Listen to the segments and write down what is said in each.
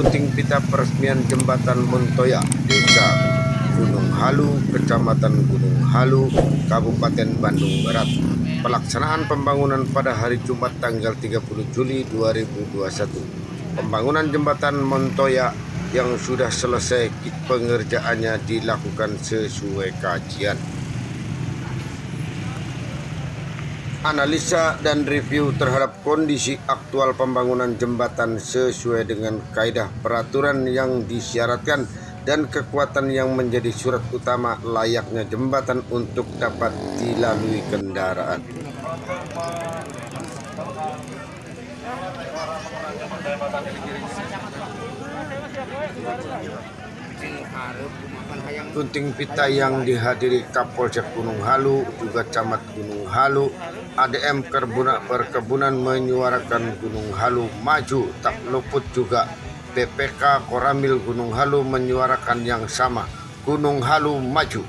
gunting pita peresmian jembatan Montoya, Desa Gunung Halu, Kecamatan Gunung Halu, Kabupaten Bandung Barat. Pelaksanaan pembangunan pada hari Jumat tanggal 30 Juli 2021. Pembangunan jembatan Montoya yang sudah selesai pengerjaannya dilakukan sesuai kajian, analisa dan review terhadap kondisi aktual pembangunan jembatan sesuai dengan kaidah peraturan yang disyaratkan dan kekuatan yang menjadi surat utama layaknya jembatan untuk dapat dilalui kendaraan. Gunting pita yang dihadiri Kapolsek Gunung Halu, juga Camat Gunung Halu, ADM Perkebunan menyuarakan Gunung Halu maju. Tak luput juga PPK Koramil Gunung Halu menyuarakan yang sama, Gunung Halu maju.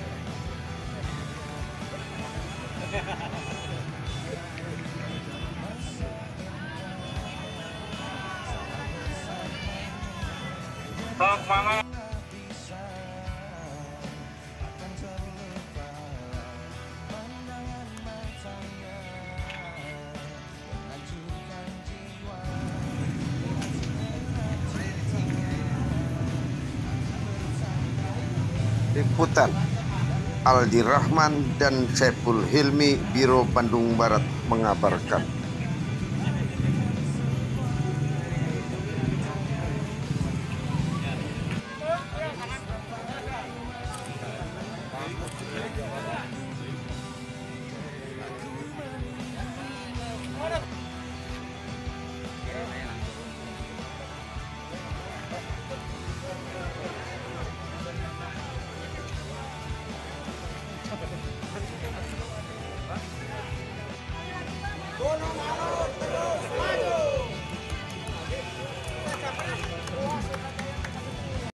Liputan Aldi Rahman dan Saiful Hilmi, Biro Bandung Barat mengabarkan.